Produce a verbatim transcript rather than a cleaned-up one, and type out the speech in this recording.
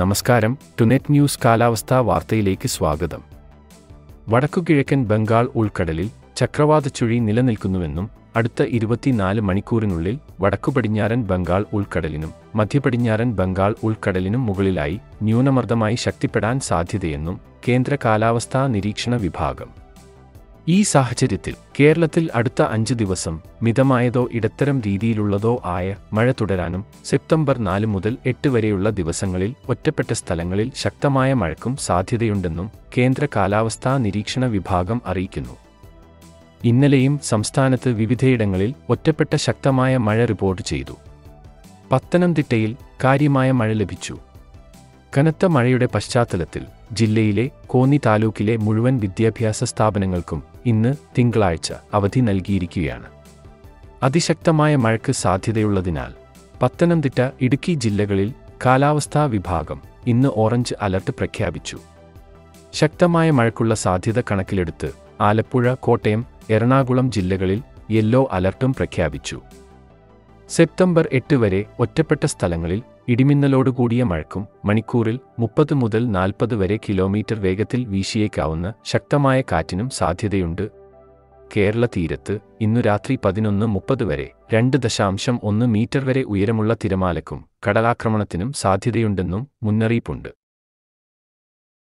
നമസ്കാരം, ടുനെറ്റ് ന്യൂസ് കാലാവസ്ഥാ വാർത്തയിലേക്ക് സ്വാഗതം. വടക്കുകിഴക്കൻ ബംഗാൾ ഉൾക്കടലിൽ ചക്രവാതച്ചുഴി നിലനിൽക്കുന്നുവെന്നും അടുത്ത ഇരുപത്തിനാല് മണിക്കൂറിനുള്ളിൽ വടക്കുപടിഞ്ഞാറൻ ബംഗാൾ ഉൾക്കടലിനും മധ്യപടിഞ്ഞാറൻ ബംഗാൾ ഉൾക്കടലിനും മുകളിലായി ന്യൂനമർദ്ദമായി ശക്തിപ്പെടാൻ സാധ്യതയെന്നും കേന്ദ്ര കാലാവസ്ഥാ നിരീക്ഷണ വിഭാഗം. ഈ സാഹചര്യത്തിൽ കേരളത്തിൽ അടുത്ത അഞ്ച് ദിവസം മിതമായതോ ഇടത്തരം രീതിയിലുള്ളതോ ആയ മഴ തുടരാനും സെപ്റ്റംബർ നാല് മുതൽ എട്ട് വരെയുള്ള ദിവസങ്ങളിൽ ഒറ്റപ്പെട്ട സ്ഥലങ്ങളിൽ ശക്തമായ മഴയ്ക്കും സാധ്യതയുണ്ടെന്നും കേന്ദ്ര കാലാവസ്ഥാ നിരീക്ഷണ വിഭാഗം അറിയിക്കുന്നു. ഇന്നലെയും സംസ്ഥാനത്ത് വിവിധയിടങ്ങളിൽ ഒറ്റപ്പെട്ട ശക്തമായ മഴ റിപ്പോർട്ട് ചെയ്തു. പത്തനംതിട്ടയിൽ കാര്യമായ മഴ ലഭിച്ചു. കനത്ത മഴയുടെ പശ്ചാത്തലത്തിൽ ജില്ലയിലെ കോന്നി താലൂക്കിലെ മുഴുവൻ വിദ്യാഭ്യാസ സ്ഥാപനങ്ങൾക്കും ഇന്ന് തിങ്കളാഴ്ച അവധി നൽകിയിരിക്കുകയാണ്. അതിശക്തമായ മഴയ്ക്ക് സാധ്യതയുള്ളതിനാൽ പത്തനംതിട്ട, ഇടുക്കി ജില്ലകളിൽ കാലാവസ്ഥാ വിഭാഗം ഇന്ന് ഓറഞ്ച് അലർട്ട് പ്രഖ്യാപിച്ചു. ശക്തമായ മഴയ്ക്കുള്ള സാധ്യത കണക്കിലെടുത്ത് ആലപ്പുഴ, കോട്ടയം, എറണാകുളം ജില്ലകളിൽ യെല്ലോ അലർട്ടും പ്രഖ്യാപിച്ചു. സെപ്റ്റംബർ എട്ട് വരെ ഒറ്റപ്പെട്ട സ്ഥലങ്ങളിൽ ഇടിമിന്നലോടുകൂടിയ മഴയ്ക്കും മണിക്കൂറിൽ മുപ്പത് മുതൽ നാൽപ്പത് വരെ കിലോമീറ്റർ വേഗത്തിൽ വീശിയേക്കാവുന്ന ശക്തമായ കാറ്റിനും സാധ്യതയുണ്ട്. കേരള തീരത്ത് ഇന്നു രാത്രി പതിനൊന്ന് മുപ്പത് വരെ രണ്ട് ദശാംശം ഒന്ന് മീറ്റർ വരെ ഉയരമുള്ള തിരമാലയ്ക്കും കടലാക്രമണത്തിനും സാധ്യതയുണ്ടെന്നും മുന്നറിയിപ്പുണ്ട്.